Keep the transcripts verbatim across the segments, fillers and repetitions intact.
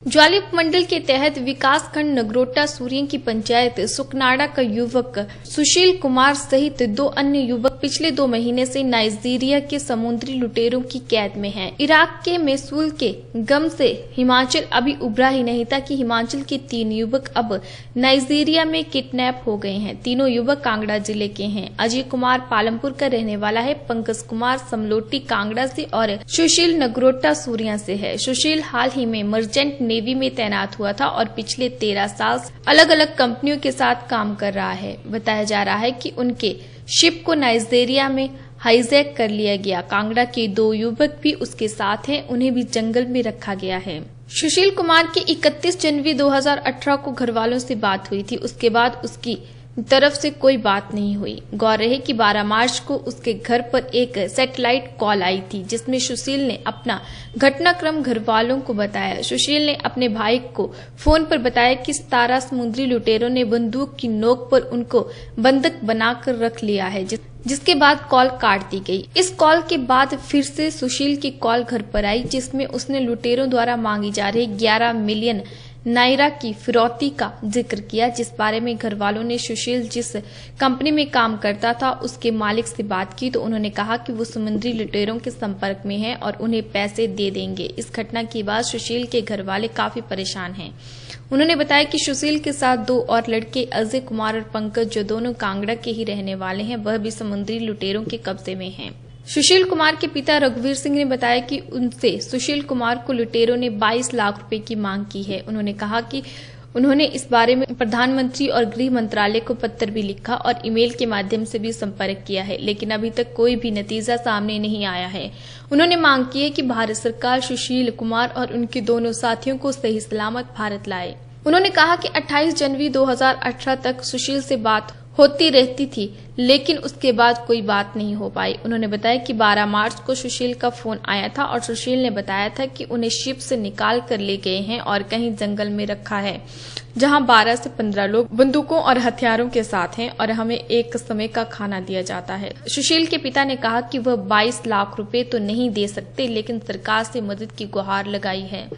ज्वाली उपमंडल के तहत विकास खंड नगरोटा सूर्य की पंचायत सुकनाड़ा का युवक सुशील कुमार सहित दो अन्य युवक पिछले दो महीने से नाइजीरिया के समुद्री लुटेरों की कैद में हैं। इराक के मैसूल के गम से हिमाचल अभी उभरा ही नहीं था कि हिमाचल के तीन युवक अब नाइजीरिया में किडनैप हो गए हैं। तीनों युवक कांगड़ा जिले के हैं। अजय कुमार पालमपुर का रहने वाला है, पंकज कुमार समलोटी कांगड़ा से और सुशील नगरोटा सूर्या से है। सुशील हाल ही में मर्चेंट नेवी में तैनात हुआ था और पिछले तेरह साल अलग अलग कंपनियों के साथ काम कर रहा है। बताया जा रहा है कि उनके शिप को नाइजीरिया में हाईजैक कर लिया गया। कांगड़ा के दो युवक भी उसके साथ हैं, उन्हें भी जंगल में रखा गया है। सुशील कुमार की इकतीस जनवरी दो हज़ार अठारह को घर वालों से बात हुई थी। उसके बाद उसकी तरफ से कोई बात नहीं हुई। गौर रहे कि बारह मार्च को उसके घर पर एक सैटेलाइट कॉल आई थी, जिसमें सुशील ने अपना घटनाक्रम घर वालों को बताया। सुशील ने अपने भाई को फोन पर बताया कि सतारह समुद्री लुटेरों ने बंदूक की नोक पर उनको बंधक बनाकर रख लिया है, जिस, जिसके बाद कॉल काट दी गई। इस कॉल के बाद फिर से सुशील की कॉल घर पर आई, जिसमें उसने लुटेरों द्वारा मांगी जा रही ग्यारह मिलियन नायरा की फिरौती का जिक्र किया, जिस बारे में घर वालों ने सुशील जिस कंपनी में काम करता था उसके मालिक से बात की तो उन्होंने कहा कि वो समुद्री लुटेरों के संपर्क में हैं और उन्हें पैसे दे देंगे। इस घटना के बाद सुशील के घर वाले काफी परेशान हैं। उन्होंने बताया कि सुशील के साथ दो और लड़के अजय कुमार और पंकज, जो दोनों कांगड़ा के ही रहने वाले हैं, वह भी समुद्री लुटेरों के कब्जे में हैं। सुशील कुमार के पिता रघुवीर सिंह ने बताया कि उनसे सुशील कुमार को लुटेरों ने बाईस लाख रुपए की मांग की है। उन्होंने कहा कि उन्होंने इस बारे में प्रधानमंत्री और गृह मंत्रालय को पत्र भी लिखा और ईमेल के माध्यम से भी संपर्क किया है, लेकिन अभी तक कोई भी नतीजा सामने नहीं आया है। उन्होंने मांग की है कि भारत सरकार सुशील कुमार और उनके दोनों साथियों को सही सलामत भारत लाए। उन्होंने कहा कि अट्ठाईस जनवरी दो हज़ार अठारह तक सुशील से बात होती रहती थी, लेकिन उसके बाद कोई बात नहीं हो पाई। उन्होंने बताया कि बारह मार्च को सुशील का फोन आया था और सुशील ने बताया था कि उन्हें शिप से निकाल कर ले गए हैं और कहीं जंगल में रखा है, जहां बारह से पंद्रह लोग बंदूकों और हथियारों के साथ हैं और हमें एक समय का खाना दिया जाता है। सुशील के पिता ने कहा कि वह बाईस लाख रुपए तो नहीं दे सकते, लेकिन सरकार से मदद की गुहार लगाई है।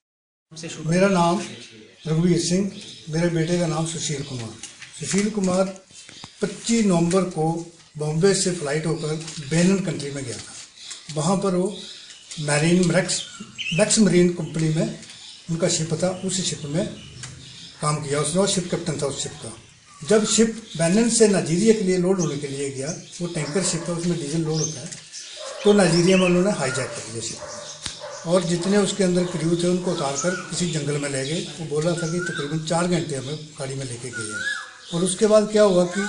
मेरा नाम रघुवीर सिंह, मेरे बेटे का नाम सुशील कुमार। सुशील कुमार पच्चीस नवंबर को बॉम्बे से फ्लाइट होकर बेनिन कंट्री में गया था। वहाँ पर वो marine max max marine company में उनका शिप था, उस शिप में काम किया उसने, और शिप कैप्टन था उस शिप का। जब शिप बेनिन से नाइजीरिया के लिए लोड होने के लिए गया, वो टैंकर शिप है, उसमें डीजल लोड होता है, तो नाइजीरिया में उन्होंने हाईजैक कर दिया शिप और जितने उसके अंदर क्रू थे उनको उतार कर किसी जंगल में ले गए। वो बोला था कि तकरीबन चार घंटे हमें गाड़ी में लेके गए हैं। और उसके बाद क्या हुआ कि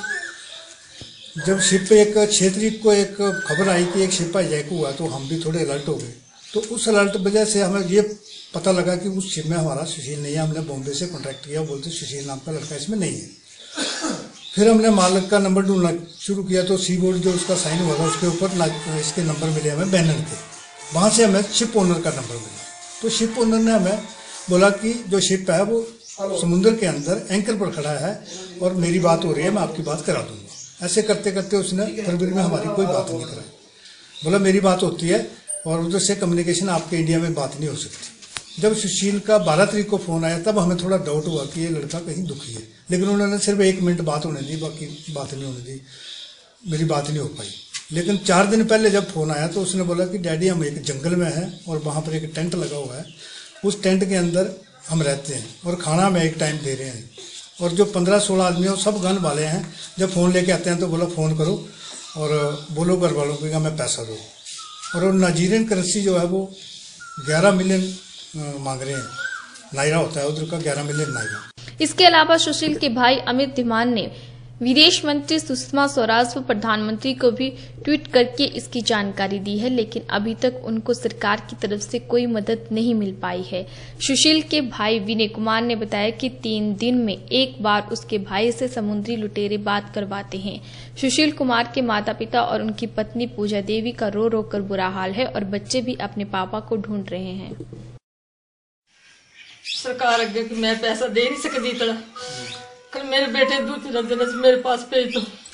जब शिप पे एक छह तारीख को एक खबर आई कि एक शिप हाईजैक हुआ, तो हम भी थोड़े अलर्ट हो गए। तो उस अलर्ट वजह से हमें ये पता लगा कि उस शिप में हमारा सुशील नहीं है। हमने बॉम्बे से कॉन्टैक्ट किया, बोलते सुशील नाम का लड़का इसमें नहीं है। फिर हमने मालिक का नंबर ढूंढना शुरू किया, तो सी बोर्ड जो उसका साइन हुआ था उसके ऊपर इसके नंबर मिले हमें बैनर के। वहाँ से हमें शिप ओनर का नंबर मिला, तो शिप ओनर ने हमें बोला कि जो शिप है वो समुद्र के अंदर एंकर पर खड़ा है और मेरी बात हो रही है, मैं आपकी बात करा दूंगा। ऐसे करते करते उसने फरवरी में हमारी कोई बात नहीं कराई। बोला मेरी बात होती है और उधर से कम्युनिकेशन आपके इंडिया में बात नहीं हो सकती। जब सुशील का बारह तारीख को फोन आया, तब हमें थोड़ा डाउट हुआ कि ये लड़का कहीं दुखी है, लेकिन उन्होंने सिर्फ एक मिनट बात होने दी, बाकी बात नहीं होने दी, मेरी बात नहीं हो पाई। लेकिन चार दिन पहले जब फोन आया तो उसने बोला कि डैडी हम एक जंगल में हैं और वहाँ पर एक टेंट लगा हुआ है, उस टेंट के अंदर हम रहते हैं और खाना हम एक टाइम दे रहे हैं, और जो पंद्रह सोलह आदमी हैं सब गन वाले हैं। जब फ़ोन लेके आते हैं तो बोला फ़ोन करो और बोलो घर वालों को मैं पैसा दूँ। और वो नाइजीरियन करेंसी जो है वो ग्यारह मिलियन मांग रहे हैं, नायरा होता है उधर का, ग्यारह मिलियन नायरा। इसके अलावा सुशील के भाई अमित धीमान ने विदेश मंत्री सुषमा स्वराज व प्रधानमंत्री को भी ट्वीट करके इसकी जानकारी दी है, लेकिन अभी तक उनको सरकार की तरफ से कोई मदद नहीं मिल पाई है। सुशील के भाई विनय कुमार ने बताया कि तीन दिन में एक बार उसके भाई से समुद्री लुटेरे बात करवाते हैं। सुशील कुमार के माता पिता और उनकी पत्नी पूजा देवी का रो रो कर बुरा हाल है और बच्चे भी अपने पापा को ढूंढ रहे हैं। सरकार अगे मैं पैसा दे नहीं सकती, तरह कल मेरे बेटे दूसरे दिन मेरे पास भेज दो।